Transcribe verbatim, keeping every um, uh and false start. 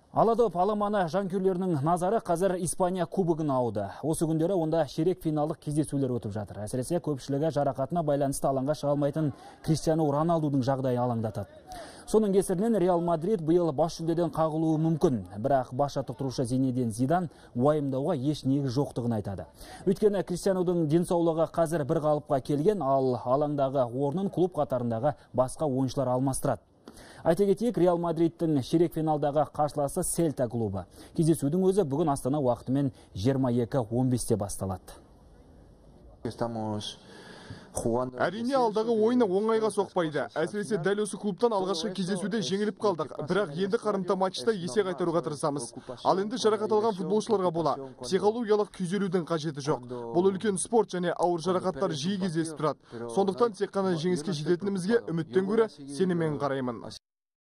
Аладоп аламаны жанкүйерлерінің назары қазір Испания кубогын ауды. Осы күндері онда ширек финалдық кездесулер өтіп жатыр. Әсіресе көпшілігі жарақатына байланысты алаңға шыға алмайтын Криштиану Роналдудың жағдайы алаңдатады. Соның кесірінен Реал Мадрид биыл бас жүлдеден қағылуы мүмкін. Бірақ бас жаттықтырушы Зинедин Зидан уайымдауға еш негіз жоқтығын айтады. Өйткені Криштианудың денсаулығы қазір бір қалыпқа келген, ал алаңдағы орнын клуб қатарындағы басқа ойыншылар алмастырады. Айта кетейік, Реал Мадридтің ширек финалдағы қарсыласы Селта клубы. Кездесудің өзі бүгін Астана уақытымен жиырма екі он бесте басталады. Әрине алдағы ойыны оңайға соқпайды. Әсіресе дәл осы клубтан алғашқы кездесуде жеңіліп қалдық. Бірақ енді қарымта матчта есе қайтаруға тырысамыз. Ал енді жарақат алған футболшыларға бола психологиялық күйзелудің қажеті жоқ. Бұл үлкен спорт және ауыр жарақаттар жиі кездесіп тұрады. Сондықтан тек қана жеңіске жететінімізге үміттен гөрі сеніммен қараймын.